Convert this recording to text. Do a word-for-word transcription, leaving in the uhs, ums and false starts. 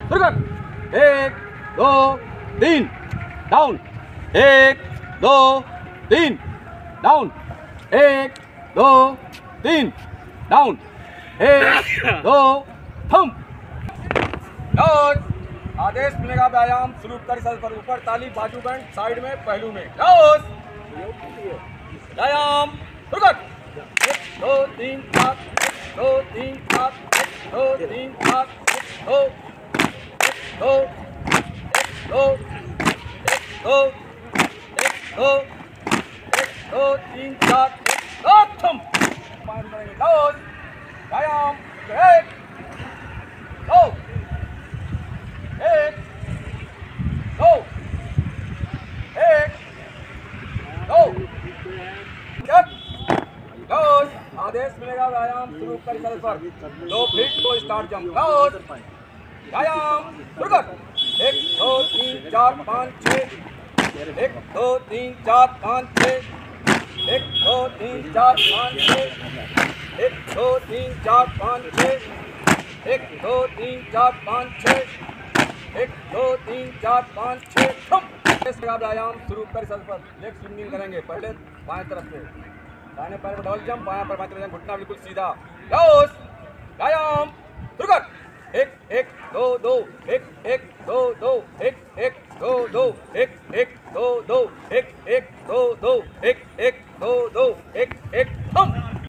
सुरगत एक दो तीन डाउन एक दो तीन डाउन एक दो तीन डाउन एक दो थम। आदेश मिलेगा व्यायाम शुरू कर सर पर ऊपर ताली बाजू बैंड साइड में पहलू में व्यायाम सुरगत एक दो तीन सात एक दो तीन सात एक दो तीन सात एक दो एक दो एक दो एक दो एक दो एक दो तीन सात एक दो थम। व्यायाम एक दो एक दो एक दो रोज आदेश मिलेगा व्यायाम शुरू कर चल पर दो फीट को स्टार्ट जंप रोज व्यायाम सुरगत एक दो तीन चार पाँच छः एक दो तीन चार पाँच छः एक दो तीन चार पाँच छः एक दो तीन चार पाँच छः एक दो तीन चार पाँच छः एक दो तीन चार पाँच छः व्यायाम शुरू कर चल पर लेग स्विंगिंग करेंगे। पहले बाएं तरफ से दाहिने पैर में डबल जंप बायां पैर बाएं तरफ घुटना बिल्कुल सीधा रोज व्यायाम सुरगत एक एक दो दो एक एक दो दो एक एक दो दो एक एक दो दो एक एक दो दो एक एक दो दो एक एक थम।